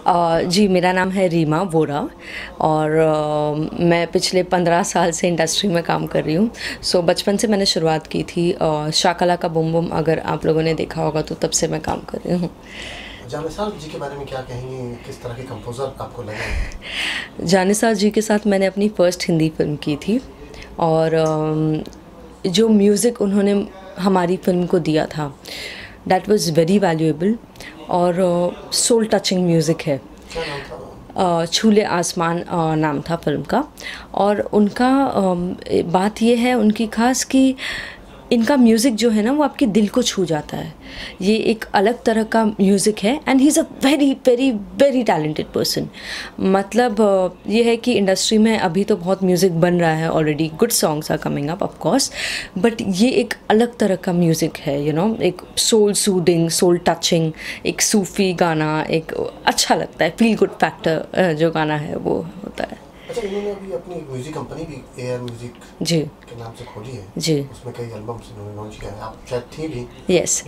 जी, मेरा नाम है रीमा वोरा और मैं पिछले 15 साल से इंडस्ट्री में काम कर रही हूँ। बचपन से मैंने शुरुआत की थी। शाका लाका बूम बूम अगर आप लोगों ने देखा होगा तो तब से मैं काम कर रही हूँ। जानिसार जी के बारे में क्या कहेंगी? किस तरह के कंपोज़र आपको लगे? जानिसार जी के साथ मैंने अपनी फ़र्स्ट हिंदी फ़िल्म की थी और जो म्यूज़िक उन्होंने हमारी फ़िल्म को दिया था दैट वाज़ वेरी वैल्यूएबल और सोल टचिंग म्यूज़िक है। क्या नाम था? छूले आसमान नाम था फ़िल्म का। और उनका बात ये है उनकी ख़ास कि इनका म्यूज़िक जो है ना वो आपके दिल को छू जाता है। ये एक अलग तरह का म्यूज़िक है and he is a very very very talented person. मतलब ये है कि इंडस्ट्री में अभी तो बहुत म्यूज़िक बन रहा है already, good songs are coming up of course, but ये एक अलग तरह का म्यूज़िक है, यू नो, एक सोल सूदिंग, सोल टचिंग, एक सूफ़ी गाना, एक अच्छा लगता है, फील गुड फैक्टर जो गाना है वो होता है। अच्छा, इन्होंने अभी अपनी म्यूजिक कंपनी भी एआर म्यूजिक जी के नाम से खोली है। जी, उसमें कई एल्बम्स इन्होंने लॉन्च किया है, आप शायद थी भी। यस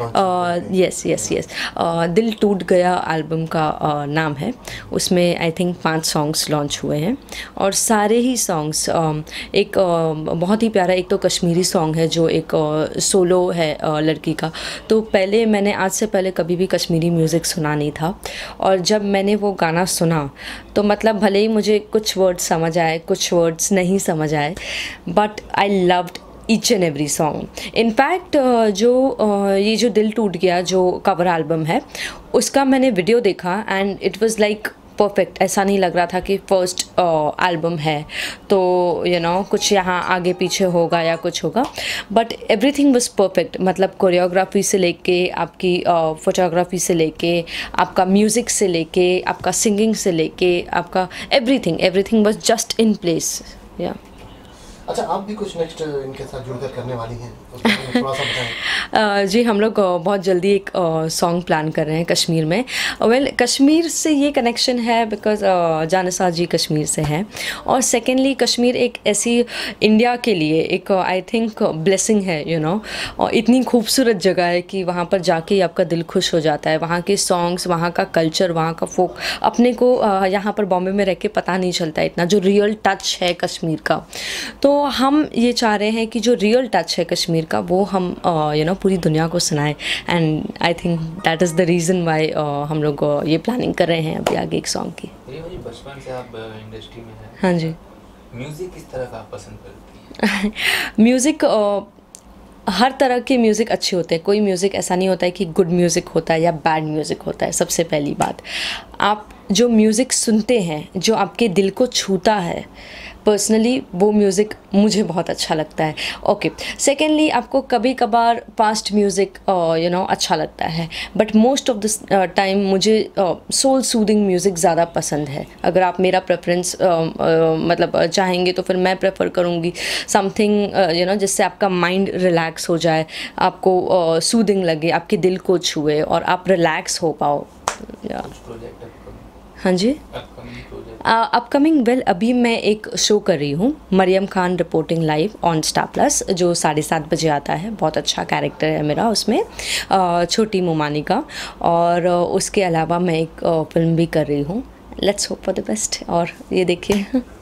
यस यस, दिल टूट गया एल्बम का नाम है। उसमें आई थिंक 5 सॉन्ग्स लॉन्च हुए हैं और सारे ही सॉन्ग्स एक बहुत ही प्यारा, एक तो कश्मीरी सॉन्ग है जो एक सोलो है लड़की का। तो पहले मैंने आज से पहले कभी भी कश्मीरी म्यूज़िक सुना नहीं था और जब मैंने वो गाना सुना तो मतलब भले ही मुझे कुछ वर्ड्स समझ आए, कुछ वर्ड्स नहीं समझ आए, but I loved each and every song. In fact ये जो दिल टूट गया जो कवर एल्बम है उसका मैंने वीडियो देखा and it was like perfect. ऐसा नहीं लग रहा था कि फर्स्ट एल्बम है तो यू नो कुछ यहाँ आगे पीछे होगा या कुछ होगा, बट एवरीथिंग वाज परफेक्ट। मतलब कोरियोग्राफी से लेके आपकी फोटोग्राफी से लेके आपका म्यूज़िक से लेके आपका सिंगिंग से लेके आपका everything was just in place. या अच्छा, आप भी कुछ नेक्स्ट इनके साथ जुड़कर करने वाली हैं, उसके बारे में थोड़ा सा बताएं। जी, हम लोग बहुत जल्दी एक सॉन्ग प्लान कर रहे हैं कश्मीर में। कश्मीर से ये कनेक्शन है बिकॉज जानिसार जी कश्मीर से हैं और सेकेंडली कश्मीर एक ऐसी इंडिया के लिए एक आई थिंक ब्लेसिंग है, यू नो, और इतनी खूबसूरत जगह है कि वहाँ पर जाके ही आपका दिल खुश हो जाता है। वहाँ के सॉन्ग्स, वहाँ का कल्चर, वहाँ का फोक अपने को यहाँ पर बॉम्बे में रह के पता नहीं चलता इतना जो रियल टच है कश्मीर का। तो हम ये चाह रहे हैं कि जो रियल टच है कश्मीर का वो हम यू नो पूरी दुनिया को सुनाएं and I think that is the reason why हम लोग ये प्लानिंग कर रहे हैं अभी आगे एक सॉन्ग की। बचपन से आप इंडस्ट्री में हैं। हाँ जी। म्यूज़िक किस तरह का आप पसंद करती हैं? म्यूज़िक हर तरह के म्यूज़िक अच्छे होते हैं। कोई म्यूज़िक ऐसा नहीं होता है कि गुड म्यूज़िक होता है या बैड म्यूज़िक होता है। सबसे पहली बात, आप जो म्यूज़िक सुनते हैं जो आपके दिल को छूता है, पर्सनली वो म्यूज़िक मुझे बहुत अच्छा लगता है। ओके, सेकेंडली आपको कभी कभार पास्ट म्यूज़िक यू नो अच्छा लगता है, but most of this time मुझे सोल सूदिंग म्यूज़िक ज़्यादा पसंद है। अगर आप मेरा प्रेफरेंस मतलब चाहेंगे तो फिर मैं प्रेफर करूँगी समथिंग यू नो जिससे आपका माइंड रिलैक्स हो जाए, आपको सूदिंग लगे, आपके दिल को छुए और आप रिलैक्स हो पाओ। हाँ जी, अपकमिंग वेल अभी मैं एक शो कर रही हूँ, Mariyam Khan reporting live on Star Plus, जो 7:30 बजे आता है। बहुत अच्छा कैरेक्टर है मेरा उसमें, छोटी मोमानी का। और उसके अलावा मैं एक फिल्म भी कर रही हूँ, let's hope for the best. और ये देखिए